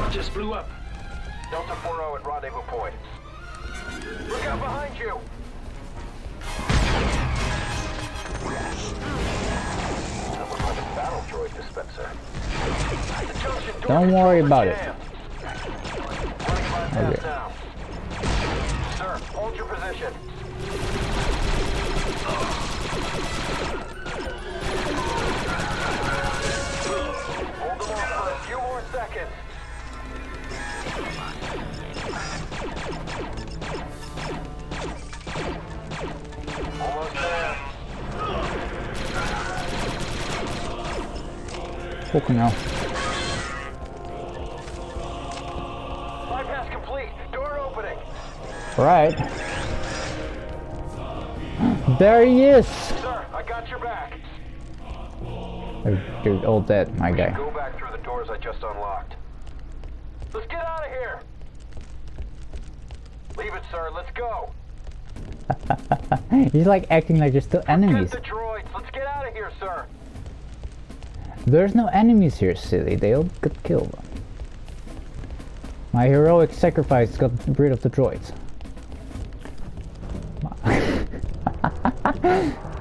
just blew up. Delta 4-0 at rendezvous point. Look out behind you! That looks like a battle droid dispenser. Don't worry about it. Okay. Now. Sir, hold your position. Hold them off for a few more seconds. Almost there. Fucking hell. Bypass complete. Door opening. Right. There he is. Sir, I got your back. Dude, all dead, my guy. Go back through the doors I just unlocked. Let's get out of here. Leave it, sir. Let's go. He's like acting like there's still enemies. Get the droids. Let's get out of here, sir. There's no enemies here, silly. They all got killed. My heroic sacrifice got rid of the droids.